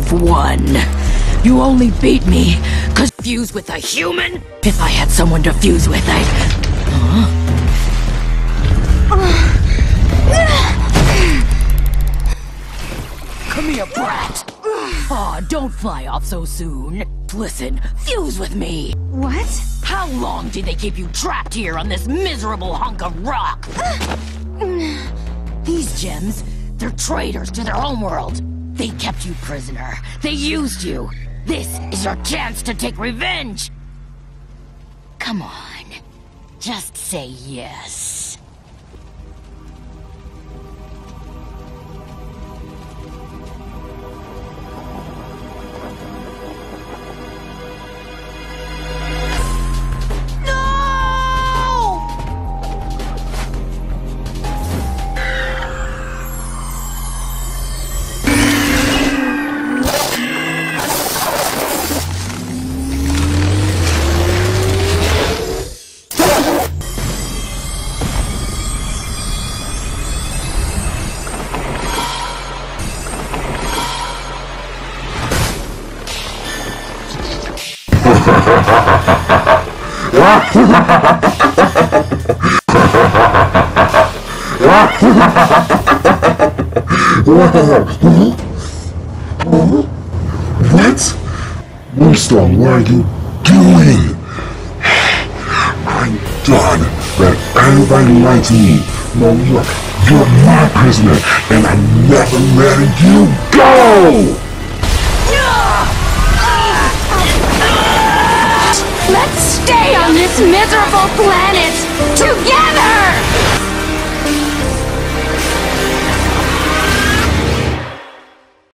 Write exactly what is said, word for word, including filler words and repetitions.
have won. You only beat me cause fuse with a human? If I had someone to fuse with, I'd... Huh? Come here, brat! Aw, don't fly off so soon. Listen, fuse with me. What? How long did they keep you trapped here on this miserable hunk of rock? These gems, they're traitors to their homeworld. They kept you prisoner. They used you. This is your chance to take revenge. Come on, just say yes. What? Moonstone, what are you doing? I'm done. Let everybody lie to me. No, look, you're my prisoner, and I'm never letting you go! Let's stay on this miserable planet!